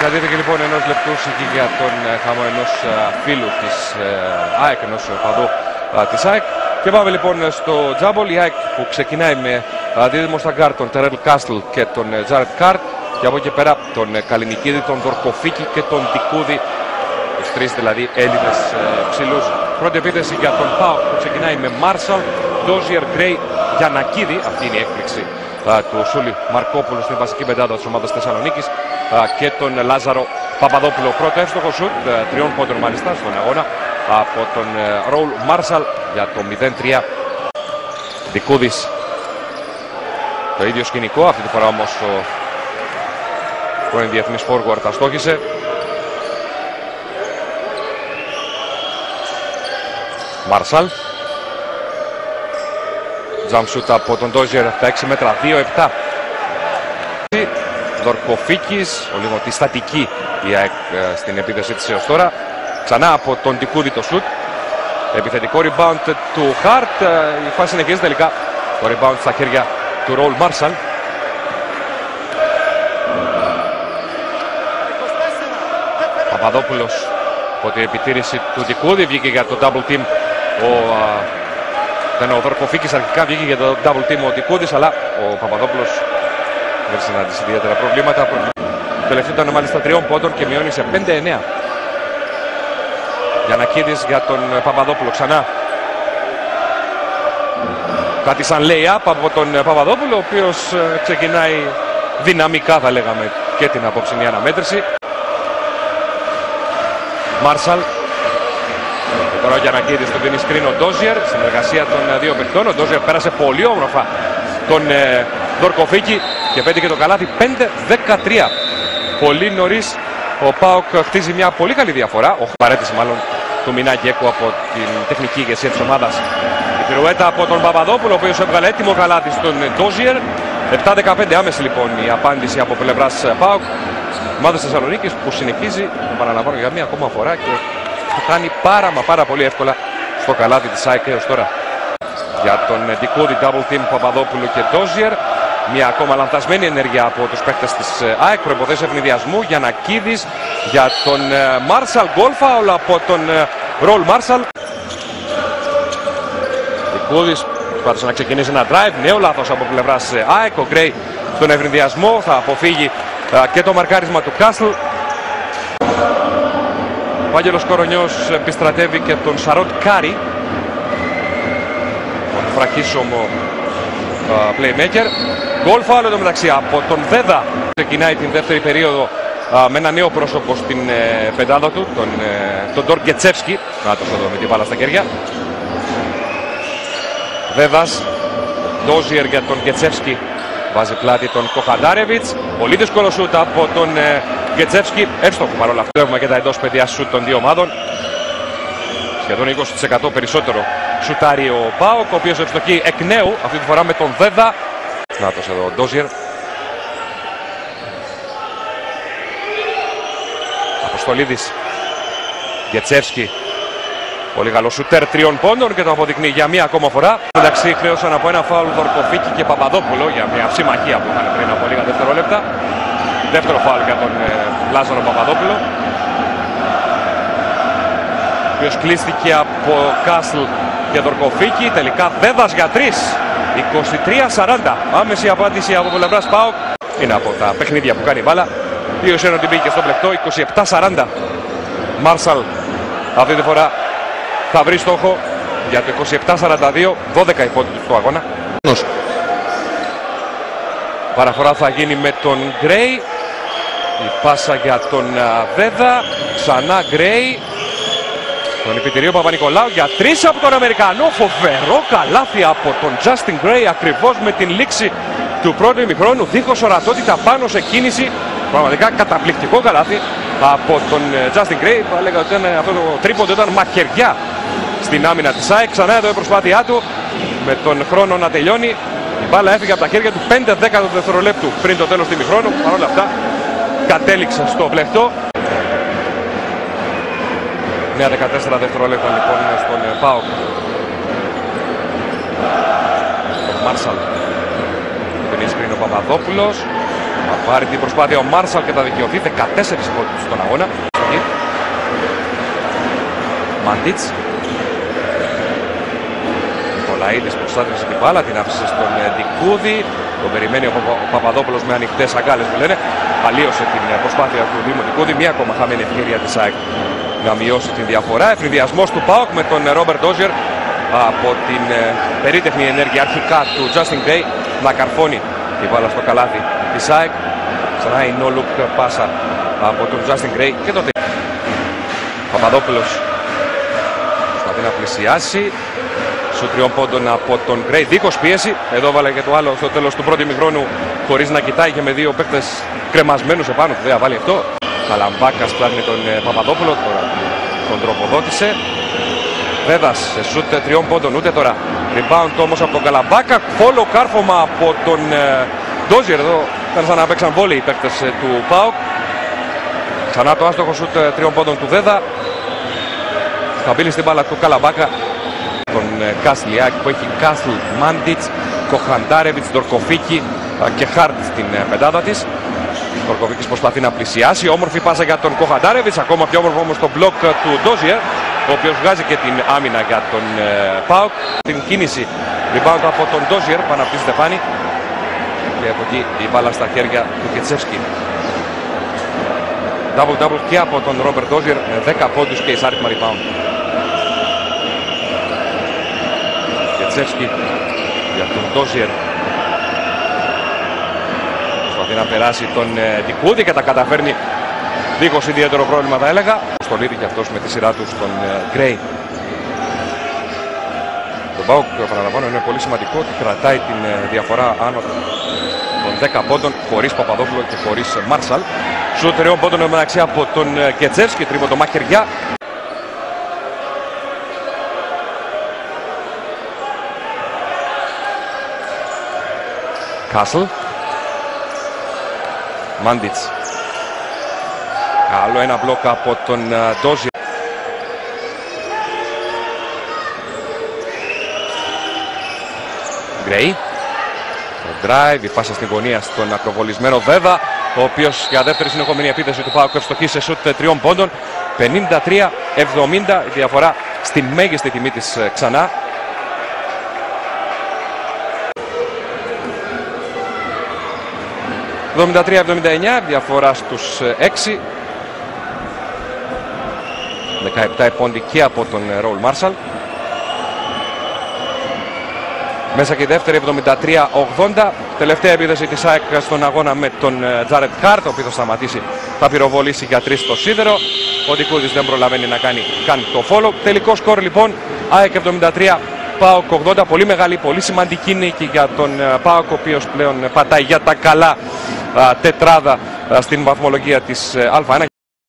Κρατήθηκε λοιπόν ενός λεπτού για τον χαμό ενός φίλου της ΑΕΚ, ενός παδού της ΑΕΚ. Και πάμε λοιπόν στο τζάμπολ. Η ΑΕΚ που ξεκινάει με δίδυμο στα γκάρ τον Τερέλ Κάστλ και τον Τζάρετ Κάρτ. Και από εκεί πέρα τον Καλινικίδη, τον Δορκοφίκη και τον Τικούδη. Τους τρεις δηλαδή Έλληνες ψηλούς. Πρώτη επίθεση για τον ΠΑΟΚ που ξεκινάει με Μάρσαλ, Ντόζιερ, Γκρέι, Γιαννακίδη. Αυτή είναι η έκπληξη του Σούλη Μαρκόπουλου στην βασική πεντάδα της ομάδας Θεσσαλονίκης, και τον Λάζαρο Παπαδόπουλο. Πρώτο εύστοχο σουτ, 3 πόντων μάλιστα στον αγώνα, από τον Ρόουλ Μάρσαλ για το 0-3. Δικούδης, το ίδιο σκηνικό, αυτή τη φορά όμως ο πρώην διεθνής forward αστόχησε. Μάρσαλ, jump shoot από τον Ντόζιερ, τα 6 μέτρα, 2-7. Δορκοφίκης, ο λίγο τη στατική η ΑΕΚ στην επίθεση της έως τώρα. Ξανά από τον Τικούδη το σουτ. Επιθετικό rebound του Χαρτ. Η φάση συνεχίζεται τελικά. Το rebound στα χέρια του Ρόλ Μάρσαλ. Παπαδόπουλος από την επιτήρηση του Τικούδη βγήκε για το double team. Ο Δορκοφίκης αρχικά βγήκε για το double team ο Τικούδης, αλλά ο Παπαδόπουλος δεν συνάντησε ιδιαίτερα προβλήματα. Το τελευταίο ήταν μάλιστα 3 πόντων και μειώνει σε 5-9. Γιαννακίδης για τον Παπαδόπουλο ξανά. Κάτι σαν lay-up από τον Παπαδόπουλο, ο οποίος ξεκινάει δυναμικά θα λέγαμε και την απόψινή αναμέτρηση. Μάρσαλ. Και τώρα ο Γιαννακίδης τον δίνει screen ο Ντόζιερ. Συνεργασία των δύο παιχτών. Ο Ντόζιερ πέρασε πολύ όμορφα τον Δορκοφίκη και πέτυχε το καλάθι. 5-13. Πολύ νωρίς ο ΠΑΟΚ χτίζει μια πολύ καλή διαφορά. Ο παρέτηση μάλλον του Μινάκη Έκου από την τεχνική ηγεσία της ομάδας. Η πυρουέτα από τον Παπαδόπουλο, ο οποίος έβγαλε έτοιμο καλάθι στον Ντόζιερ. 7-15 άμεση λοιπόν η απάντηση από πλευράς ΠΑΟΚ. Ομάδα Θεσσαλονίκης που συνεχίζει, επαναλαμβάνω για μία ακόμα φορά, και το κάνει πάρα πολύ εύκολα στο καλάθι της ΑΕΚ έως τώρα. Για τον Ντικούδη, double team Παπαδόπουλου και Ντόζιερ. Μια ακόμα λανθασμένη ενέργεια από τους παίκτες της ΑΕΚ. Προϋποθέσεις ευνηδιασμού. Γιαννακίδης για τον Μάρσαλ. Γκολ φάουλ από τον Ρόλ Μάρσαλ. Ντικούδης προσπάθησε να ξεκινήσει ένα drive. Νέο λάθος από πλευράς ΑΕΚ. Ο Γκρέι στον ευνηδιασμό θα αποφύγει και το μαρκάρισμα του Κάστλ. Ο Άγγελος Κορονιός επιστρατεύει και τον Σαρότ Κάρι, τον βραχίσωμο playmaker. Γκολ φάουλ εδώ μεταξύ από τον Δέδα. Ξεκινάει την δεύτερη περίοδο με ένα νέο πρόσωπο στην πεντάδα του, τον Ντορκετσεύσκι. Νάτος εδώ με την μπάλα στα χέρια. Δέδας, Ντόζιερ για τον Γκετσεύσκι. Βάζει πλάτη τον Κοχαντάρεβιτς. Πολύ δύσκολο σούτ από τον Γκετσεύσκι. Εύστοχο παρόλα αυτά. Έχουμε και τα εντός παιδιά σούτ των δύο ομάδων. Σχεδόν 20% περισσότερο σουτάρει ο ΠΑΟΚ, ο οποίος ευστοχεί εκ νέου, αυτή τη φορά με τον Δέδα. Νάτος εδώ ο Ντόζιερ. Αποστολίδης. Γκετσεύσκι. Πολύ καλό σουτέρ 3 πόντων και το αποδεικνύει για μία ακόμα φορά. Εντάξει, χρέωσαν από ένα φάουλ Δορκοφίκη και Παπαδόπουλο για μια ψημαχία που είχαν πριν από λίγα δευτερόλεπτα. Δεύτερο φάουλ για τον Λάζαρο Παπαδόπουλο, ο οποίος κλείστηκε από Κάστλ και Δορκοφίκη. Τελικά Δέδας για 3. 23-40. Άμεση απάντηση από πλευράς ΠΑΟΚ. Είναι από τα παιχνίδια που κάνει η μπάλα. Ποιος είναι ότι μπήκε στο πλεκτό. 27-40. Μάρσαλ αυτή τη φορά θα βρει στόχο για το 27-42, 12 η πόντη του στο αγώνα. Παραφορά θα γίνει με τον Γκρέι. Η πάσα για τον Δέδα. Ξανά Γκρέι. Τον επιτηρείο Παπα-Νικολάου για 3 από τον Αμερικανό. Φοβερό καλάθι από τον Justin Γκρέι ακριβώς με την λήξη του πρώτου ημιχρόνου. Δίχως ορατότητα πάνω σε κίνηση. Πραγματικά καταπληκτικό καλάθι από τον Justin Γκρέι. Θα έλεγα ότι αυτό το τρίποντο ήταν μαχαιριά στην άμυνα της ΑΕΚ. Ξανά εδώ η προσπάθειά του με τον χρόνο να τελειώνει. Η μπάλα έφυγε από τα χέρια του 5 δευτερολέπτου πριν το τέλος του ημιχρόνου. Παρ' όλα αυτά κατέληξε στο πλεκτό. Νέα 14 δευτερόλεπτα λοιπόν στον ΠΑΟΚ. Ο Μάρσαλ. Τον ίσκρινε ο Παπαδόπουλος. Θα πάρει την προσπάθεια ο Μάρσαλ και θα δικαιωθεί. 14 πόντους στον αγώνα. Μάντιτς. Νικολαίδης προστάτευσε την μπάλα, την άφησε στον Ντικούδη. Τον περιμένει ο Παπαδόπουλος με ανοιχτές αγκάλες που λένε. Αλλίωσε την προσπάθεια του Δήμου Ντικούδη. Μία ακόμα χαμένη ευκαιρία της ΑΕΚ να μειώσει την διαφορά. Ευνηδιασμός του ΠΑΟΚ με τον Ρόμπερτ Ντόζιερ από την περίτεχνη ενέργεια αρχικά του Justin Gray να καρφώνει την μπάλα στο καλάθι της ΑΕΚ. Ξανά η no look πάσα από τον Justin Gray και τότε Παπαδόπουλος προσπαθεί να πλησιάσει. Σου 3 πόντων από τον Gray, δίκος πίεση. Εδώ βάλε και το άλλο στο τέλος του πρώτου ημιχρόνου χωρίς να κοιτάει και με δύο παίκτες κρεμασμένους επάνω του. Δεν βάλει αυτό. Καλαμπάκας ψάχνει τον Παπαδόπουλο, τώρα τον τροποδότησε. Βέβας σε σούτ 3 πόντων, ούτε τώρα. Rebound όμως από τον Καλαμπάκα. Φόλο κάρφωμα από τον Ντόζιερ. Εδώ ήταν σαν να παίξαν βόλοι οι παίκτες του ΠΑΟΚ. Ξανά το άστοχο σούτ 3 πόντων του Δέδα. Θα μπει στην μπάλα του Καλαμπάκα. Τον Κάσλιάκ που έχει Κάσλ, Μάντιτς, Κοχαντάρεβιτς, Ντορκοφίκη και Χάρτ στην πεντάδα της. Ντορκοφίκης προσπαθεί να πλησιάσει. Όμορφη πάσα για τον Κοχαντάρεβιτς. Ακόμα πιο όμορφο όμως το μπλοκ του Ντόζιερ, ο οποίος βγάζει και την άμυνα για τον ΠΑΟΚ. Την κίνηση rebound από τον Ντόζιερ πάνω από τη Στεφάνη. Και από εκεί η μπάλα στα χέρια του Κετσεύσκι. Double-double και από τον Ρόμπερτ Ντόζιερ με 10 πόντους και εισάριθμα rebound. Κετσεύσκι για τον Ντόζιερ. Προσπαθεί να περάσει τον Ντικούδη και τα καταφέρνει δίχως ιδιαίτερο πρόβλημα, θα έλεγα. Στολίδη και αυτός με τη σειρά του στον Γκρέι. Το ΠΑΟΚ, παραλαμβάνω, είναι πολύ σημαντικό ότι κρατάει την διαφορά άνω των 10 πόντων χωρίς Παπαδόπουλο και χωρίς Μάρσαλ. Σου 3 πόντων μεταξύ από τον Κετσεύσκι, τρίποντο μαχαιριά. Κάσλ. Μάντιτς. Άλλο ένα μπλοκ από τον Ντόζιερ. Γκρέι. Το drive, η πάσα στην γωνία στον ακροβολισμένο Βέβα, ο οποίος για δεύτερη συνεχόμενη επίθεση του ΠΑΟΚ ευστοχεί σε σούτ 3 πόντων. 53-70 η διαφορά στη μέγιστη τιμή της ξανά. 73-79, διαφορά στους 6. 17 πόντι και από τον Ρόλ Μάρσαλ. Μέσα και η δεύτερη 73-80. Τελευταία επίθεση της ΑΕΚ στον αγώνα με τον Τζάρετ Χάρτ, ο οποίος θα σταματήσει, θα πυροβολήσει για 3 στο σίδερο. Ο Ντικούδης δεν προλαβαίνει να κάνει καν το follow. Τελικό σκορ λοιπόν, ΑΕΚ 73, ΠΑΟΚ 80. Πολύ μεγάλη, πολύ σημαντική νίκη για τον ΠΑΟΚ, ο οποίος πλέον πατάει για τα καλά τετράδα στην βαθμολογία της Α1.